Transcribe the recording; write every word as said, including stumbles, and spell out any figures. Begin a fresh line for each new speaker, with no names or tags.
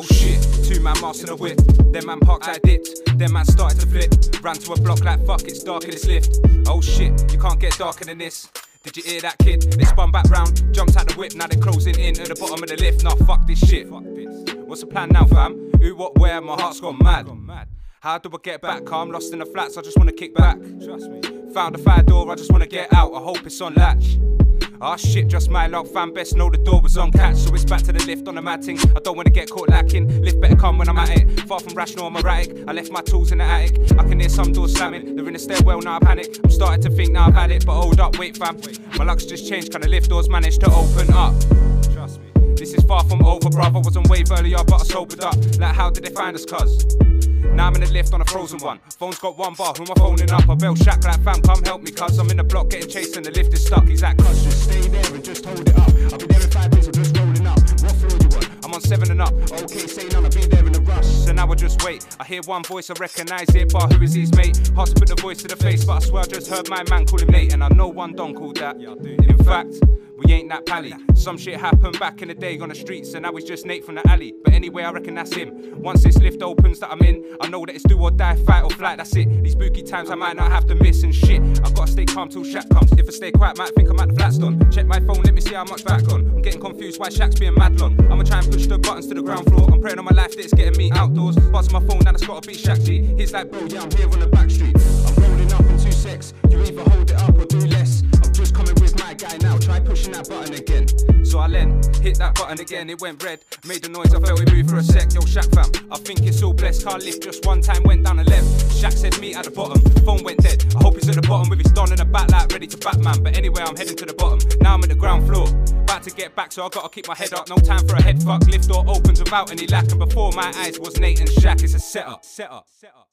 Oh shit, two man masked in a whip. Then man parked, I dipped. Then man started to flip. Ran to a block like fuck, it's dark in this lift. Oh shit, you can't get darker than this. Did you hear that, kid? They spun back round, jumped out the whip, now they're closing in at the bottom of the lift. Nah, fuck this shit. What's the plan now, fam? Who, what, where? My heart's gone mad. How do I get back? I'm lost in the flats, I just wanna kick back. Found a fire door, I just wanna get out, I hope it's on latch. Ah shit, just my luck, fam, best know the door was on catch. So it's back to the lift on the matting, I don't wanna get caught lacking. Lift better come when I'm at it, far from rational, I'm erratic. I left my tools in the attic, I can hear some doors slamming. They're in the stairwell, now I panic, I'm starting to think now I've had it. But hold up, wait fam, my luck's just changed, can the lift doors manage to open up? Trust me, this is far from over, bruv. I wasn't wave earlier, but I sobered up. Like how did they find us, cuz? Now I'm in the lift on a frozen one. Phone's got one bar, who am I phoning up? I bell Shaq like fam, come help me cuz I'm in the block getting chased and the lift is stuck. He's like cuz, just stay there and just hold it up. I'll be there in five minutes, I'm just rolling up. What floor you on? I'm on seven and up. Okay, say none, I'll be there in a rush. So now I just wait. I hear one voice, I recognise it, but who is his mate? Hard to put the voice to the face, but I swear I just heard my man call him Nate. And I know one don called that. In fact, we ain't that pally. Some shit happened back in the day on the streets, and now it's just Nate from the alley. But anyway, I reckon that's him. Once this lift opens that I'm in, I know that it's do or die, fight or flight, that's it. These spooky times I might not have to miss and shit. I gotta stay calm till Shaq comes. If I stay quiet, might think I'm at the Flatstone. Check my phone, let me see how much back on. I'm getting confused why Shaq's being mad long. I'ma try and push the buttons to the ground floor. I'm praying on my life that it's getting me outdoors. Buzzing my phone, now it's gotta be Shaq G. He's like, bro, yeah, I'm here on the back street. I'm rolling up in two secs. You either hold it up or do less. I'm just coming with my guy now. Try pushing that button again. So I then hit that button again, it went red. Made the noise, I felt it move for a sec. Yo, Shaq fam, I think it's all blessed. Car lift just one time, went down the left. Shaq said meet at the bottom, phone went dead. I hope he's at the bottom with his don in the back like ready to Batman. But anyway, I'm heading to the bottom, now I'm at the ground floor. About to get back, so I gotta keep my head up. No time for a head fuck, lift door opens without any lack. And before my eyes was Nate and Shaq, it's a setup, setup, setup.